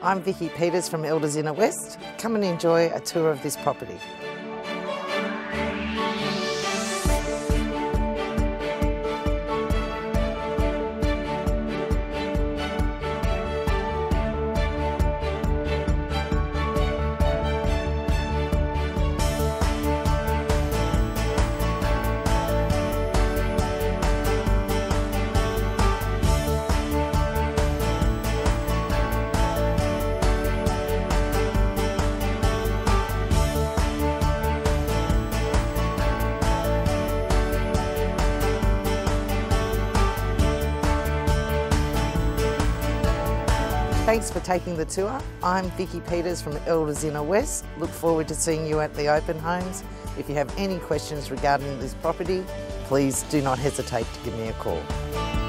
I'm Vicki Peters from Elders Inner West. Come and enjoy a tour of this property. Thanks for taking the tour. I'm Vicki Peters from Elders Inner West. Look forward to seeing you at the open homes. If you have any questions regarding this property, please do not hesitate to give me a call.